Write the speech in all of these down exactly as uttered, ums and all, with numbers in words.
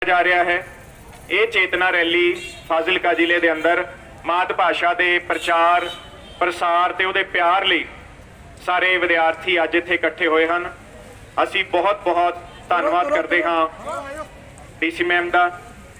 जा रहा है। ये चेतना रैली फाजिलका जिले के अंदर मात भाषा के प्रचार प्रसार ते उहदे प्यार लई सारे विद्यार्थी अज इत्थे इकट्ठे होए हन। असी बहुत बहुत धन्नवाद करते हाँ डी सी मैम का।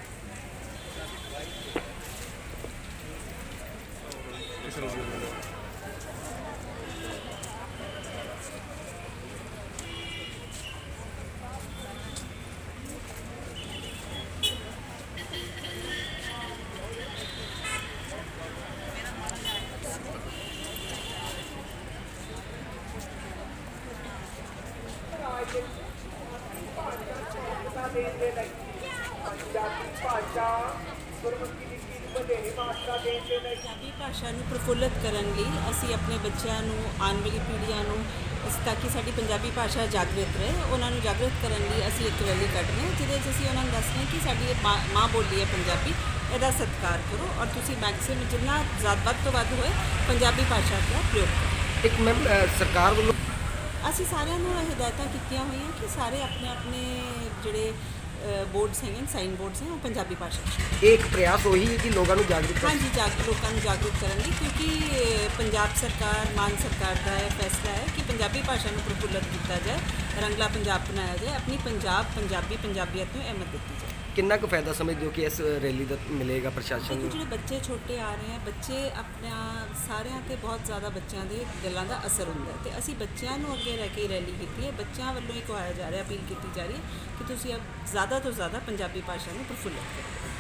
ਪੰਜਾਬੀ ਭਾਸ਼ਾ ਨੂੰ ਪ੍ਰਫੁੱਲਤ ਕਰਨ ਲਈ ਅਸੀਂ ਆਪਣੇ ਬੱਚਿਆਂ ਨੂੰ ਆਉਣ ਵਾਲੀ ਪੀੜ੍ਹੀਆਂ ਨੂੰ ਤਾਂ ਕਿ ਸਾਡੀ ਪੰਜਾਬੀ ਭਾਸ਼ਾ ਜਾਗਰਤ ਰਹੇ, ਉਹਨਾਂ ਨੂੰ ਜਾਗਰਤ ਕਰਨ ਲਈ ਅਸੀਂ ਇੱਕ ਰੈਲੀ ਕੱਢ ਰਹੇ ਹਾਂ ਜਿਹਦੇ 'ਚ ਅਸੀਂ ਉਹਨਾਂ ਨੂੰ ਦੱਸਦੇ ਹਾਂ ਕਿ ਸਾਡੀ ਇਹ ਮਾਂ ਮਾਂ ਬੋਲੀ ਹੈ ਪੰਜਾਬੀ, ਇਹਦਾ ਸਤਿਕਾਰ ਕਰੋ ਔਰ ਤੁਸੀਂ ਮੈਕਸਿਮਮ ਜਿੰਨਾ ਜ਼ਿਆਦਾ ਵੱਧ ਤੋਂ ਵੱਧ ਹੋਏ ਪੰਜਾਬੀ ਭਾਸ਼ਾ ਦਾ ਪ੍ਰਯੋਗ ਕਰੋ। ਇੱਕ ਮੈਮ ਸਰਕਾਰ ਵੱਲੋਂ ਅਸੀਂ ਸਾਰਿਆਂ ਨੂੰ ਹਦਾਇਤਾਂ ਕੀਤੀਆਂ ਹੋਈਆਂ ਕਿ ਸਾਰੇ ਆਪਣੇ ਆਪਣੇ ਜਿਹੜੇ बोर्ड्स हैं साइन बोर्ड्स हैं वो पंजाबी भाषा एक प्रयास वही है कि लोगों को जागरूक हाँ जी जाग लोगों को जागरूक करेंगे क्योंकि पंजाब सरकार मान सरकार का यह फैसला है कि पंजाबी भाषा को प्रफुल्लित किया जाए, रंगला पंजाब बनाया जाए, अपनी पंजाब पंजाबी पंजाबियत में अहमियत दी जाए। कितना को फायदा समझते हो कि इस रैली का मिलेगा प्रशासन को? जो बच्चे छोटे आ रहे हैं बच्चे अपना सारे ते बहुत ज़्यादा बच्चों के गलों का असर होंगे तो असी बच्चों को अगे रह के रैली की है। बच्चों वालों ही कहा जा रहा अपील की जा रही है कि तुम अब ज़्यादा तो ज़्यादा पंजाबी भाषा को प्रफुल्लित करो।